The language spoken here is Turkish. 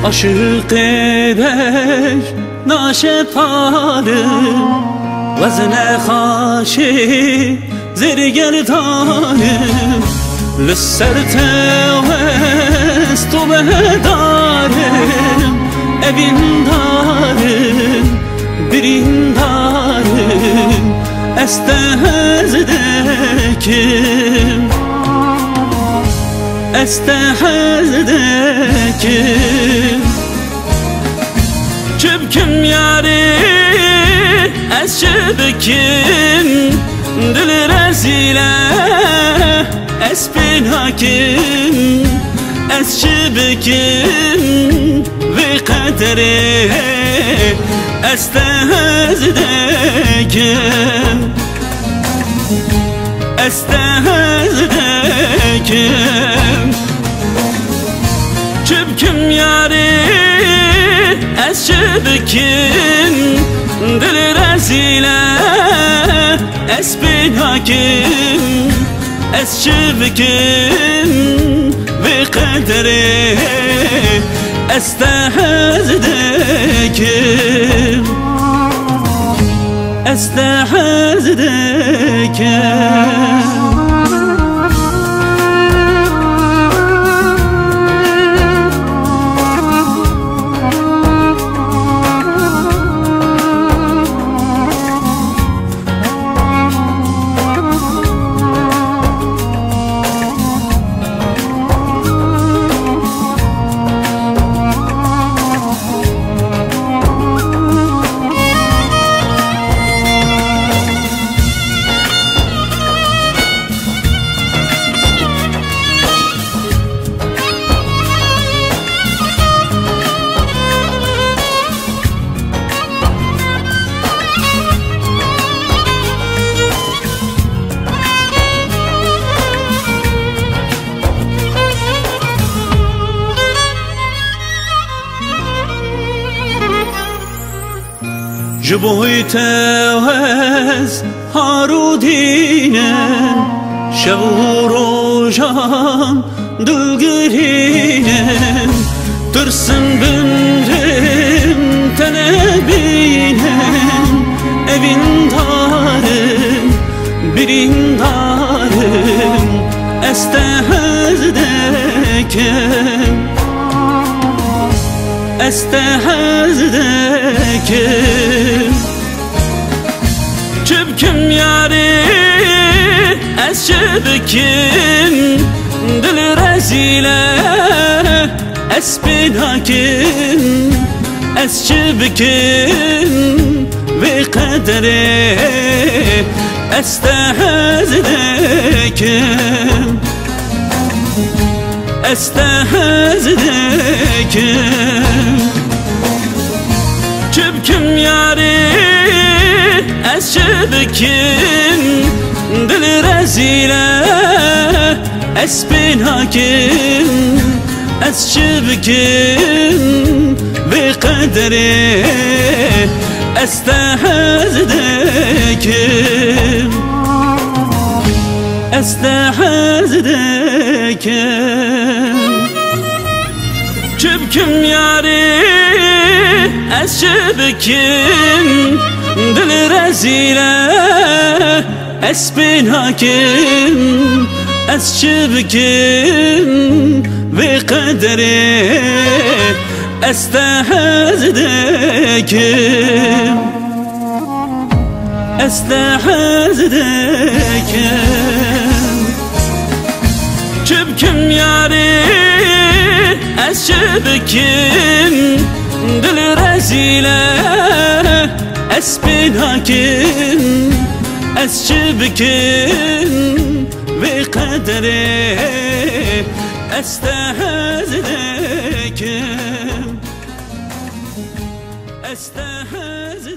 aşık edek naşeparım Vazne haşi zerger tarım Lüsser tevest o bedarım Evin darım birin darım Estehezdekim Estehezdekim Çöpküm yari Ez çöpküm Dil rezile Ez pinakim Ez çöpküm Ve kaderi Estehezdekim Estehezdekim Çöpküm yari Ez çöpküm Dil rezile Ez pinakim Ez çöpküm Ve kaderi Estehezdekim Estehezdekim Jboy tevez harudinen Şevrojan dülgirinen Tırsın bindrim tenebinen Evin darım birin darım Estehezdekim Estehezdekim Çöpküm yari Ez çöpküm Dil rezile Ez pinakim Ez çöpküm Ve kaderi Estehezdekim Estehezdekim Çöpküm yari Ez çöpküm Dil rezile Ez pinakim Ez çöpküm Ve kaderi Estehezdekim Estehezdekim Çöpküm yari Ez çöpküm Dil rezile Ez pinakim Ez çöpküm Ve kaderi Estehezdekim Estehezdekim Çöpküm yari Ez çöpküm Dil rezile Ez pinakim Ez çöpküm Ve kaderi Estehezdekim Estehezdekim